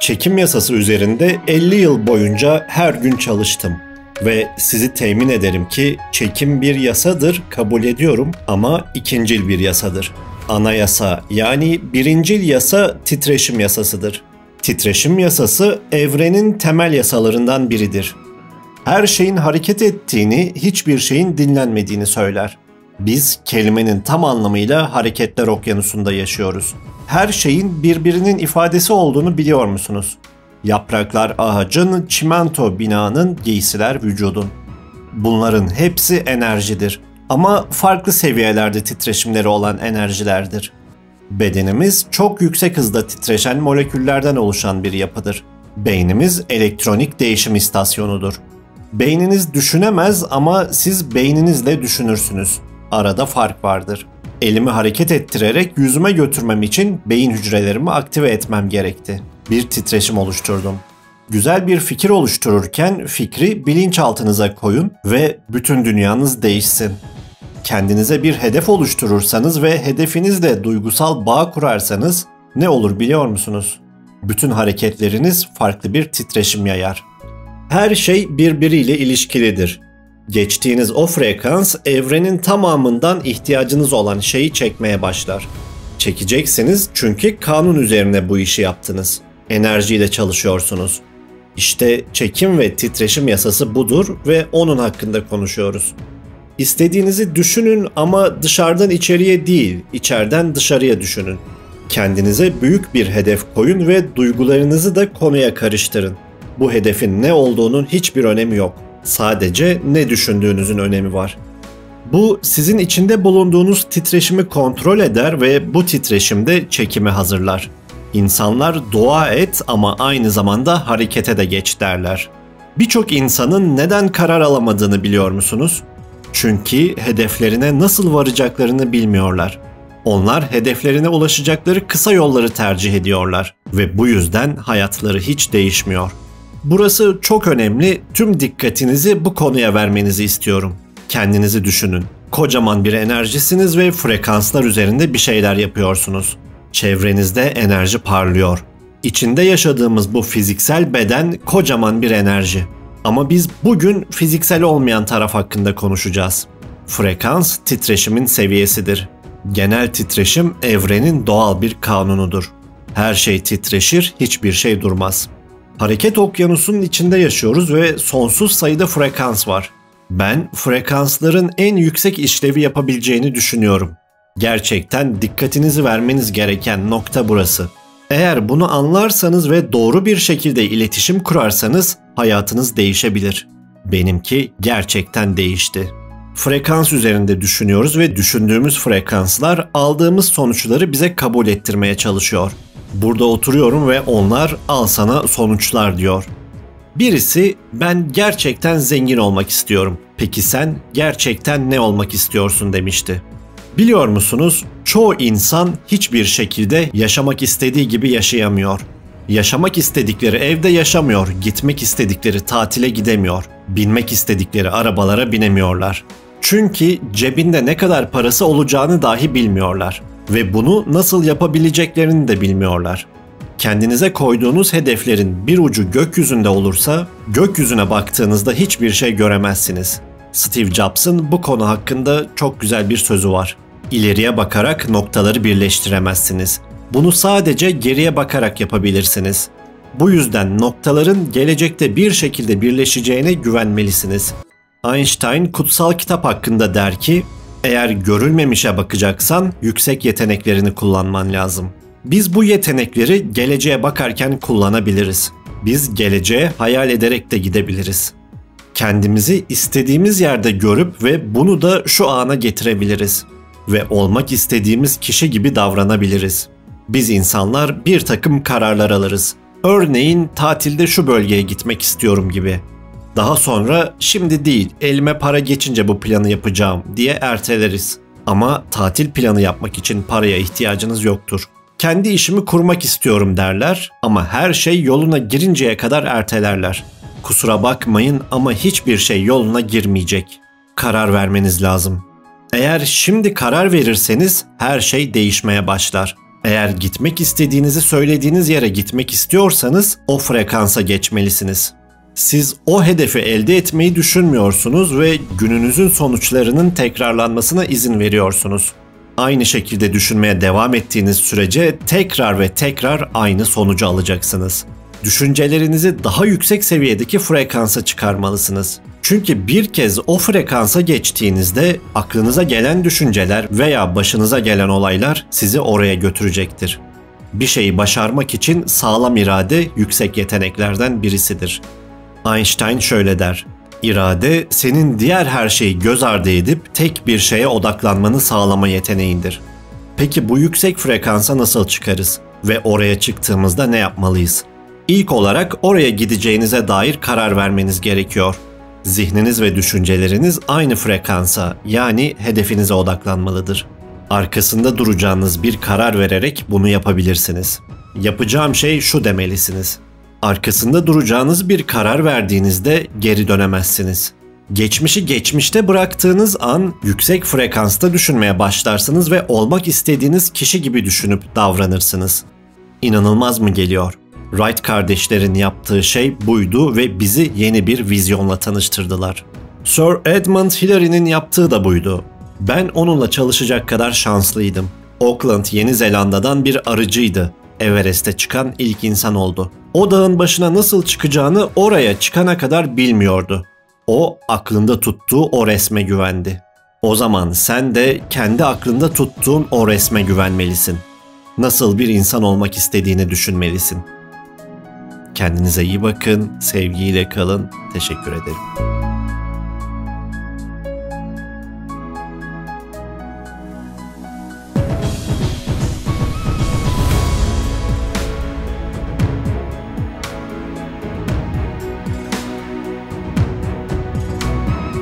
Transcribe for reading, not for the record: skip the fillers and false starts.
Çekim yasası üzerinde 50 yıl boyunca her gün çalıştım. Ve sizi temin ederim ki çekim bir yasadır, kabul ediyorum ama ikincil bir yasadır. Anayasa yani birincil yasa titreşim yasasıdır. Titreşim yasası evrenin temel yasalarından biridir. Her şeyin hareket ettiğini, hiçbir şeyin dinlenmediğini söyler. Biz kelimenin tam anlamıyla hareketler okyanusunda yaşıyoruz. Her şeyin birbirinin ifadesi olduğunu biliyor musunuz? Yapraklar ağacın, çimento binanın, giysiler vücudun. Bunların hepsi enerjidir. Ama farklı seviyelerde titreşimleri olan enerjilerdir. Bedenimiz çok yüksek hızda titreşen moleküllerden oluşan bir yapıdır. Beynimiz elektronik değişim istasyonudur. Beyniniz düşünemez ama siz beyninizle düşünürsünüz. Arada fark vardır. Elimi hareket ettirerek yüzüme götürmem için beyin hücrelerimi aktive etmem gerekti. Bir titreşim oluşturdum. Güzel bir fikir oluştururken fikri bilinçaltınıza koyun ve bütün dünyanız değişsin. Kendinize bir hedef oluşturursanız ve hedefinizle duygusal bağ kurarsanız ne olur biliyor musunuz? Bütün hareketleriniz farklı bir titreşim yayar. Her şey birbiriyle ilişkilidir. Geçtiğiniz o frekans evrenin tamamından ihtiyacınız olan şeyi çekmeye başlar. Çekeceksiniz çünkü kanun üzerine bu işi yaptınız. Enerjiyle çalışıyorsunuz. İşte çekim ve titreşim yasası budur ve onun hakkında konuşuyoruz. İstediğinizi düşünün ama dışarıdan içeriye değil, içeriden dışarıya düşünün. Kendinize büyük bir hedef koyun ve duygularınızı da konuya karıştırın. Bu hedefin ne olduğunun hiçbir önemi yok. Sadece ne düşündüğünüzün önemi var. Bu sizin içinde bulunduğunuz titreşimi kontrol eder ve bu titreşimde çekimi hazırlar. İnsanlar dua et ama aynı zamanda harekete de geç derler. Birçok insanın neden karar alamadığını biliyor musunuz? Çünkü hedeflerine nasıl varacaklarını bilmiyorlar. Onlar hedeflerine ulaşacakları kısa yolları tercih ediyorlar ve bu yüzden hayatları hiç değişmiyor. Burası çok önemli, tüm dikkatinizi bu konuya vermenizi istiyorum. Kendinizi düşünün. Kocaman bir enerjisiniz ve frekanslar üzerinde bir şeyler yapıyorsunuz. Çevrenizde enerji parlıyor. İçinde yaşadığımız bu fiziksel beden kocaman bir enerji. Ama biz bugün fiziksel olmayan taraf hakkında konuşacağız. Frekans titreşimin seviyesidir. Genel titreşim evrenin doğal bir kanunudur. Her şey titreşir, hiçbir şey durmaz. Hareket okyanusunun içinde yaşıyoruz ve sonsuz sayıda frekans var. Ben frekansların en yüksek işlevi yapabileceğini düşünüyorum. Gerçekten dikkatinizi vermeniz gereken nokta burası. Eğer bunu anlarsanız ve doğru bir şekilde iletişim kurarsanız hayatınız değişebilir. Benimki gerçekten değişti. Frekans üzerinde düşünüyoruz ve düşündüğümüz frekanslar aldığımız sonuçları bize kabul ettirmeye çalışıyor. Burada oturuyorum ve onlar al sana sonuçlar diyor. Birisi ben gerçekten zengin olmak istiyorum. Peki sen gerçekten ne olmak istiyorsun demişti. Biliyor musunuz? Çoğu insan hiçbir şekilde yaşamak istediği gibi yaşayamıyor. Yaşamak istedikleri evde yaşamıyor, gitmek istedikleri tatile gidemiyor, binmek istedikleri arabalara binemiyorlar. Çünkü cebinde ne kadar parası olacağını dahi bilmiyorlar ve bunu nasıl yapabileceklerini de bilmiyorlar. Kendinize koyduğunuz hedeflerin bir ucu gökyüzünde olursa, gökyüzüne baktığınızda hiçbir şey göremezsiniz. Steve Jobs'ın bu konu hakkında çok güzel bir sözü var. İleriye bakarak noktaları birleştiremezsiniz. Bunu sadece geriye bakarak yapabilirsiniz. Bu yüzden noktaların gelecekte bir şekilde birleşeceğine güvenmelisiniz. Einstein kutsal kitap hakkında der ki, eğer görülmemişe bakacaksan yüksek yeteneklerini kullanman lazım. Biz bu yetenekleri geleceğe bakarken kullanabiliriz. Biz geleceğe hayal ederek de gidebiliriz. Kendimizi istediğimiz yerde görüp ve bunu da şu ana getirebiliriz. Ve olmak istediğimiz kişi gibi davranabiliriz. Biz insanlar bir takım kararlar alırız. Örneğin tatilde şu bölgeye gitmek istiyorum gibi. Daha sonra şimdi değil, elime para geçince bu planı yapacağım diye erteleriz. Ama tatil planı yapmak için paraya ihtiyacınız yoktur. Kendi işimi kurmak istiyorum derler ama her şey yoluna girinceye kadar ertelerler. Kusura bakmayın ama hiçbir şey yoluna girmeyecek. Karar vermeniz lazım. Eğer şimdi karar verirseniz her şey değişmeye başlar. Eğer gitmek istediğinizi söylediğiniz yere gitmek istiyorsanız o frekansa geçmelisiniz. Siz o hedefi elde etmeyi düşünmüyorsunuz ve gününüzün sonuçlarının tekrarlanmasına izin veriyorsunuz. Aynı şekilde düşünmeye devam ettiğiniz sürece tekrar ve tekrar aynı sonucu alacaksınız. Düşüncelerinizi daha yüksek seviyedeki frekansa çıkarmalısınız. Çünkü bir kez o frekansa geçtiğinizde aklınıza gelen düşünceler veya başınıza gelen olaylar sizi oraya götürecektir. Bir şeyi başarmak için sağlam irade yüksek yeteneklerden birisidir. Einstein şöyle der: İrade, senin diğer her şeyi göz ardı edip tek bir şeye odaklanmanı sağlama yeteneğindir. Peki bu yüksek frekansa nasıl çıkarız? Ve oraya çıktığımızda ne yapmalıyız? İlk olarak oraya gideceğinize dair karar vermeniz gerekiyor. Zihniniz ve düşünceleriniz aynı frekansa, yani hedefinize odaklanmalıdır. Arkasında duracağınız bir karar vererek bunu yapabilirsiniz. Yapacağım şey şu demelisiniz: arkasında duracağınız bir karar verdiğinizde geri dönemezsiniz. Geçmişi geçmişte bıraktığınız an yüksek frekansta düşünmeye başlarsınız ve olmak istediğiniz kişi gibi düşünüp davranırsınız. İnanılmaz mı geliyor? Wright kardeşlerin yaptığı şey buydu ve bizi yeni bir vizyonla tanıştırdılar. Sir Edmund Hillary'nin yaptığı da buydu. Ben onunla çalışacak kadar şanslıydım. Auckland, Yeni Zelanda'dan bir arıcıydı. Everest'e çıkan ilk insan oldu. O dağın başına nasıl çıkacağını oraya çıkana kadar bilmiyordu. O, aklında tuttuğu o resme güvendi. O zaman sen de kendi aklında tuttuğun o resme güvenmelisin. Nasıl bir insan olmak istediğini düşünmelisin. Kendinize iyi bakın, sevgiyle kalın. Teşekkür ederim.